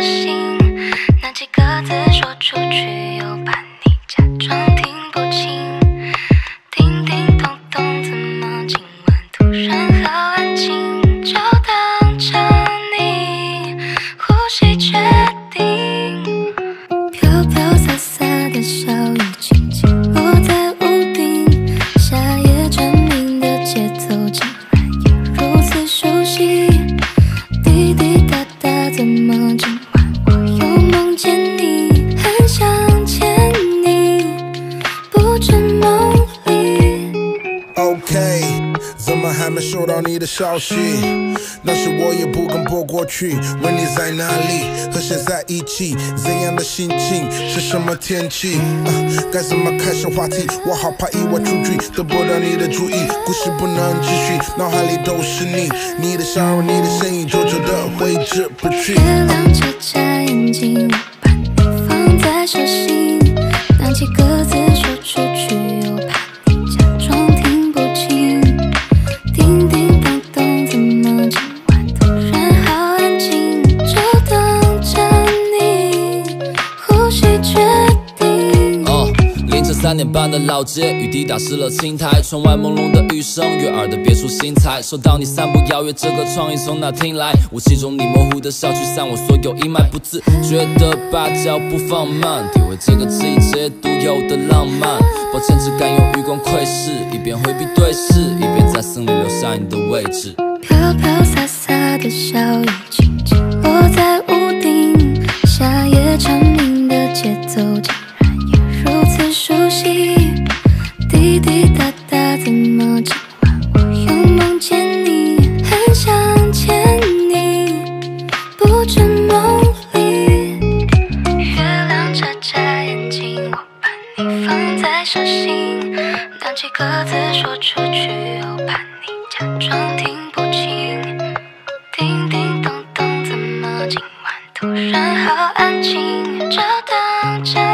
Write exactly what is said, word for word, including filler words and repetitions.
心，那几个字说出去，又怕你假装听不清。叮叮咚咚，怎么今晚突然好安静？就当着你呼吸决定。飘飘洒洒的小雨，轻轻落在屋顶，夏夜蝉鸣的节奏，竟然也如此熟悉。滴滴答答，怎么今晚我又梦见你，很想牵你，不知梦里。 OK， 怎么还没收到你的消息？那时我也不敢拨过去，问你在哪里，和谁在一起，怎样的心情，是什么天气？啊，该怎么开始话题？我好怕意外出局，得不到你的注意，故事不能继续，脑海里都是你，你的笑容，你的身影，久久的挥之不去。 月亮眨眨眼睛，我把你放在手心，那几个字说出去，又怕你假装听不清。叮叮咚咚，怎么今晚突然好安静？就当着你呼吸决定。 哦，凌晨三点半的老街，雨滴打湿了青苔，窗外朦胧的雨声，悦耳的别出心裁。收到你散步邀约，这个创意从哪听来？雾气中你模糊的笑，驱散我所有阴霾，不自觉地把脚步放慢，体会这个季节独有的浪漫。抱歉，只敢用余光窥视，一边回避对视，一边在心里留下你的位置。 飘飘洒洒的小雨，轻轻落在屋顶，夏夜蝉鸣的节奏，竟然也如此熟悉。滴滴答答，怎么今晚我又梦见你，很想牵你，不知梦里。月亮眨眨眼睛，我把你放在手心，那几个字说出去，又怕你假装听不清。叮叮咚咚，怎么今晚突然好安静？就当着